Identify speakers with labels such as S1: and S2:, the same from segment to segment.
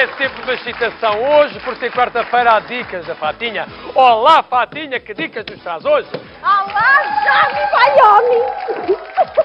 S1: é sempre uma excitação. Hoje, por ser quarta-feira, há dicas da Fatinha. Olá, Fatinha, que dicas nos traz hoje?
S2: Olá, Johnny Wyoming!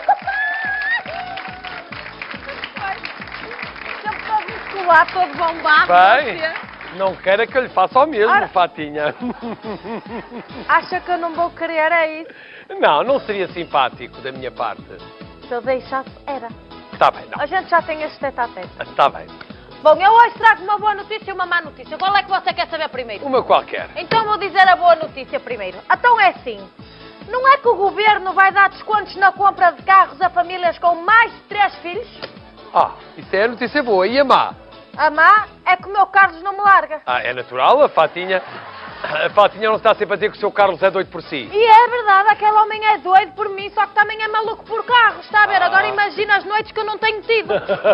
S2: Sempre todo musculado, todo bombado.
S1: Bem, não queira que eu lhe faça o mesmo,
S2: Ora.
S1: Fatinha.
S2: Acha que eu não vou querer, é isso?
S1: Não seria simpático da minha parte.
S2: Se eu deixasse, era.
S1: Está bem, não.
S2: A gente já tem este tete-a-tete.
S1: Está bem.
S2: Bom, eu hoje trago uma boa notícia e uma má notícia. Qual é que você quer saber primeiro?
S1: Uma qualquer.
S2: Então vou dizer a boa notícia primeiro. Então é assim. Não é que o governo vai dar descontos na compra de carros a famílias com mais de 3 filhos?
S1: Ah, isso é a notícia boa. E a má?
S2: A má é que o meu Carlos não me larga.
S1: Ah, é natural, a Fatinha não está sempre a dizer que o seu Carlos é doido por si.
S2: E é verdade, aquele homem é doido por mim, só que também é maluco por carros, está a ver? Agora imagina as noites que eu não tenho tido.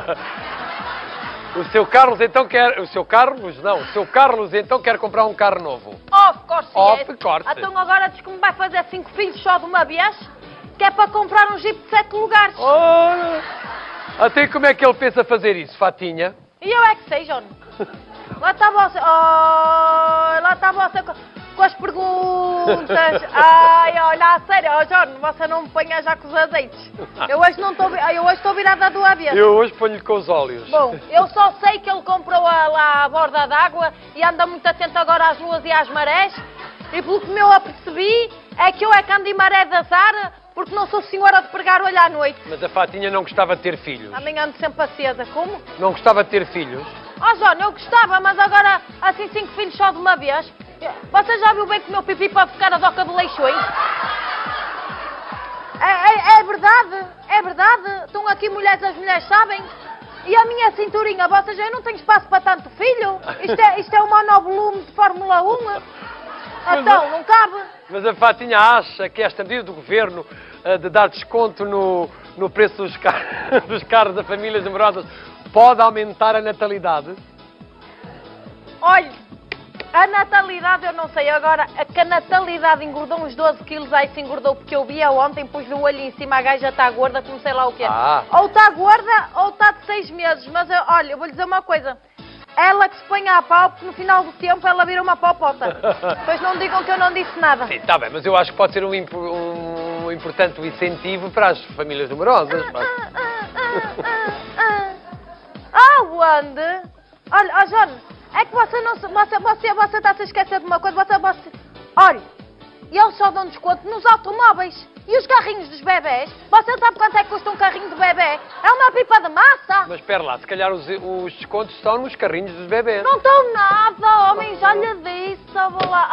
S1: O seu Carlos então quer... O seu Carlos então quer comprar um carro novo.
S2: Of course,
S1: Of
S2: yes.
S1: course.
S2: Então agora diz que me vai fazer 5 filhos só de uma vez, que é para comprar um Jeep de 7 lugares.
S1: Ora, até como é que ele pensa fazer isso, Fatinha?
S2: E eu é que sei, João. Lá está você. Oh, lá está você com as perguntas. Ai, olha, a sério, oh, João, você não me ponha já com os azeites. Eu hoje estou virada do avesso.
S1: Eu hoje ponho-lhe com os olhos.
S2: Bom, eu só sei que ele comprou lá a borda d'água e anda muito atento agora às luas e às marés. E pelo que eu apercebi, é que eu é que ando em maré de azar, porque não sou senhora de pregar olho à noite.
S1: Mas a Fatinha não gostava de ter filhos.
S2: Também ando sempre acesa. Como?
S1: Não gostava de ter filhos?
S2: Oh, João, eu gostava, mas agora, assim, 5 filhos só de uma vez. Você já viu bem que o meu pipi para ficar a doca de leixões? É verdade, é verdade. Estão aqui mulheres, as mulheres sabem. E a minha cinturinha, vocês, eu não tenho espaço para tanto filho. Isto é um monovolume de Fórmula 1. Então, não cabe.
S1: Mas a Fatinha acha que esta medida do governo de dar desconto no preço dos carros das famílias numerosas pode aumentar a natalidade?
S2: Olha, a natalidade eu não sei. Agora, que a natalidade engordou uns 12 quilos, aí se engordou, porque eu via ontem, pus o olho em cima, a gaja está gorda, como sei lá o quê.
S1: Ah.
S2: Ou está gorda, ou está de 6 meses. Mas, olha, eu vou lhe dizer uma coisa. Ela que se põe a pau, porque no final do tempo ela vira uma paupota. Pois não digam que eu não disse nada.
S1: Sim, está bem, mas eu acho que pode ser um importante incentivo para as famílias numerosas.
S2: Onde? Olha, João, é que você não se... Você está a se esquecer de uma coisa. Olha, eles só dão desconto nos automóveis. E os carrinhos dos bebés? Você sabe quanto é que custa um carrinho de bebê? É uma pipa de massa.
S1: Mas espera lá, se calhar os descontos estão nos carrinhos dos bebês.
S2: Não estão nada, homem, já lhe disse, vou lá.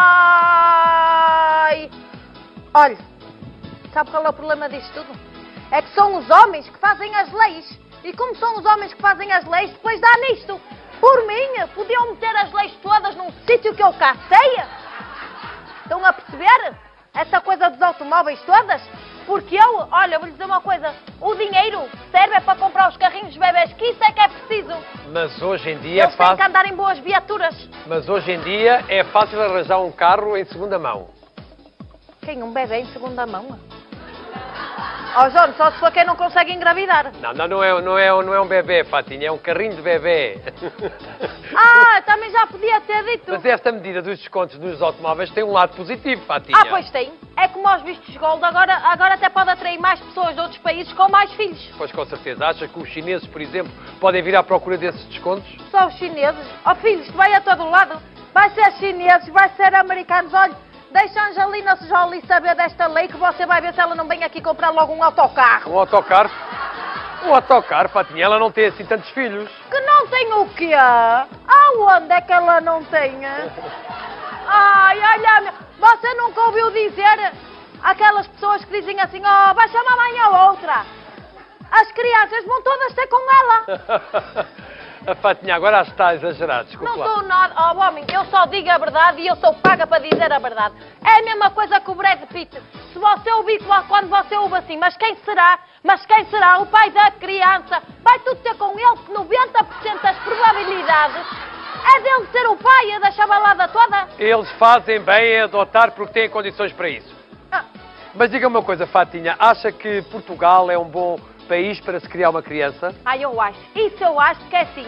S2: Ai! Olha, sabe qual é o problema disto tudo? É que são os homens que fazem as leis. E como são os homens que fazem as leis, depois dá nisto. Por mim, podiam meter as leis todas num sítio que eu cá sei. Estão a perceber? Essa coisa dos automóveis todas? Porque olha, vou-lhe dizer uma coisa, o dinheiro serve para comprar os carrinhos de bebés, que isso é que é preciso.
S1: Mas hoje em dia
S2: Eles têm que andar em boas viaturas.
S1: Mas hoje em dia é fácil arranjar um carro em segunda mão.
S2: Quem? Um bebê em segunda mão? Oh, João, só se for quem não consegue engravidar.
S1: Não é um bebê, Fatinha, é um carrinho de bebê.
S2: Também já podia ter dito.
S1: Mas esta medida dos descontos nos automóveis tem um lado positivo, Fatinha.
S2: Pois tem. É como aos vistos gold, agora até pode atrair mais pessoas de outros países com mais filhos.
S1: Pois com certeza. Acha que os chineses, por exemplo, podem vir à procura desses descontos?
S2: Só os chineses? Oh, filhos, isto vai a todo lado. Vai ser chineses, vai ser americanos. Olha, deixa a Angelina Jolie saber desta lei que você vai ver se ela não vem aqui comprar logo um autocarro.
S1: Um autocarro? Um autocarro, Fatinha, ela não tem assim tantos filhos.
S2: Que não tem o quê? Aonde é que ela não tem? Ai, olha, você nunca ouviu dizer aquelas pessoas que dizem assim, vai chamar amanhã outra. As crianças vão todas ter com ela.
S1: A Fatinha agora está a exagerar, desculpa.
S2: Não estou nada. Homem, eu só digo a verdade e eu sou paga para dizer a verdade. É a mesma coisa que o Brad Pitt. Se você ouvir quando você ouve assim, mas quem será? O pai da criança? Vai tudo ter com ele, que 90% das probabilidades é dele ser o pai da chavalada toda.
S1: Eles fazem bem em adotar porque têm condições para isso. Mas diga-me uma coisa, Fatinha, acha que Portugal é um bom país para se criar uma criança?
S2: Eu acho. Isso eu acho que é assim.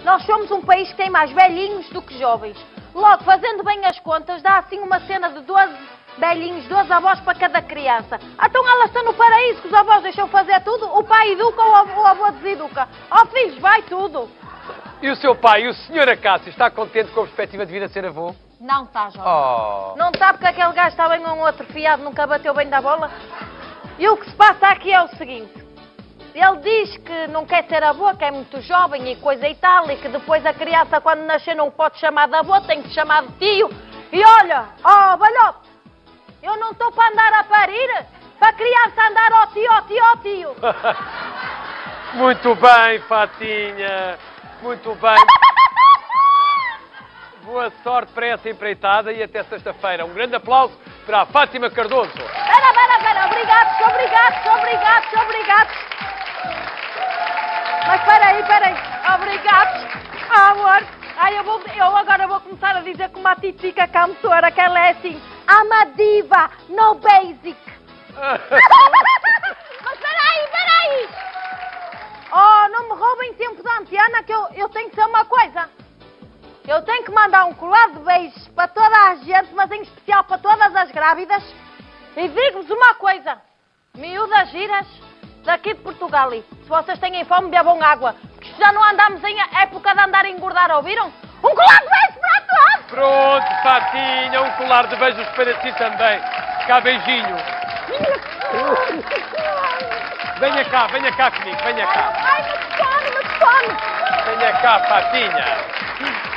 S2: Nós somos um país que tem mais velhinhos do que jovens. Logo, fazendo bem as contas, dá assim uma cena de 12 velhinhos, 12 avós para cada criança. Então elas estão no paraíso, que os avós deixam fazer tudo, o pai educa ou o avô deseduca. Ó filhos, vai tudo.
S1: E o seu pai, e o Sr. Acácio, está contente com a perspectiva de vir a ser avô?
S2: Não está, jovem.
S1: Oh.
S2: Não está porque aquele gajo está bem um outro fiado, nunca bateu bem da bola. E o que se passa aqui é o seguinte. Ele diz que não quer ser avô, que é muito jovem e coisa e tal, e que depois a criança, quando nascer, não pode chamar de avô, tem que chamar de tio. E olha, balhote, eu não estou para andar a parir, para a criança andar ó tio.
S1: Muito bem, Fatinha. Muito bem. Boa sorte para essa empreitada e até sexta-feira. Um grande aplauso para a Fátima Cardoso.
S2: Espera. Obrigados. Mas espera aí. Obrigados. Amor. Eu agora vou começar a dizer como a Titica cantora, que ela é assim. I'm a diva, no basic. Mas espera aí. Oh, não me roubem tempo da antena, que eu tenho que dizer uma coisa. Eu tenho que mandar um colar de beijos para toda a gente, mas em especial para todas as grávidas. E digo-vos uma coisa. Miúdas giras daqui de Portugal. Se vocês têm fome, bebam água. Porque já não andamos em época de andar a engordar, ouviram? Um colar de beijos para todos!
S1: Pronto, Fatinha, um colar de beijos para ti também. Cá, beijinho. Venha cá comigo, venha cá.
S2: Ai, me desfone.
S1: Venha cá, Fatinha.